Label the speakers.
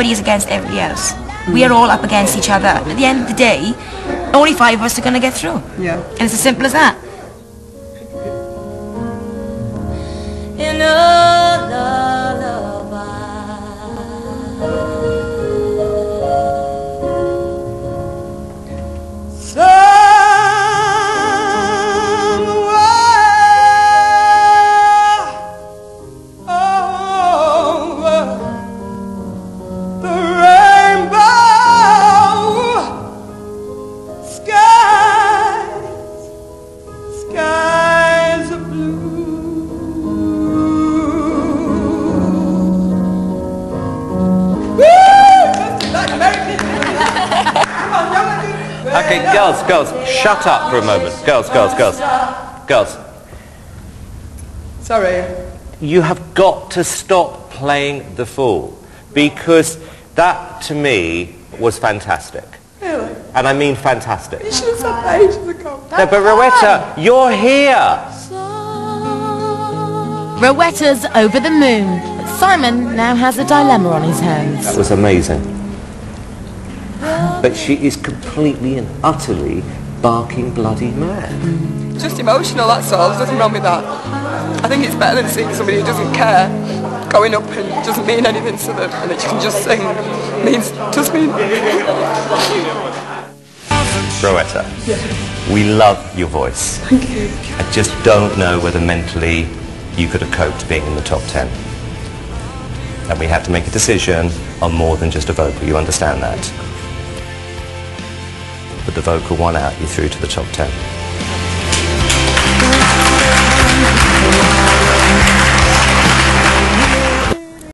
Speaker 1: everybody is against everybody else. We are all up against each other. At the end of the day, only 5 of us are going to get through.
Speaker 2: Yeah.
Speaker 1: And it's as simple as that.
Speaker 3: Okay, girls, shut up for a moment. Girls.
Speaker 2: Sorry.
Speaker 3: You have got to stop playing the fool, because that, to me, was fantastic.
Speaker 2: Really?
Speaker 3: And I mean fantastic.
Speaker 2: You should have said that ages ago.
Speaker 3: No, but Rowetta, you're here!
Speaker 4: Rowetta's over the moon, but Simon now has a dilemma on his hands.
Speaker 3: That was amazing. But she is completely and utterly barking bloody mad.
Speaker 2: Just emotional, that's all. There's nothing wrong with that. I think it's better than seeing somebody who doesn't care going up and doesn't mean anything to them, and that you can just sing. Does mean.
Speaker 3: Rowetta, we love your voice.
Speaker 2: Thank you.
Speaker 3: I just don't know whether mentally you could have coped being in the top 10. And we have to make a decision on more than just a vocal, you understand that? But the vocal won out, you through to the top 10.